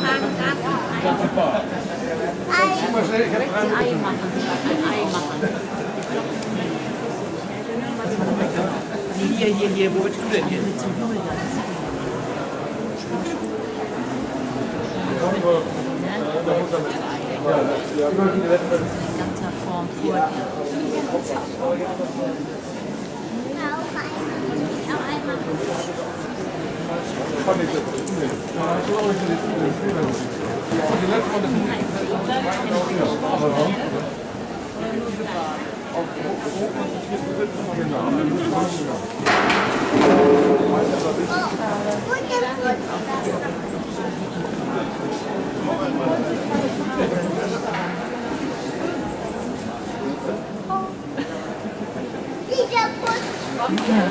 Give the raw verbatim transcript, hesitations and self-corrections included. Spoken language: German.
Ei machen. Ein Ei machen. Hier, hier, hier, wo willst du denn hin? In ganzer Form vor dir. Ja.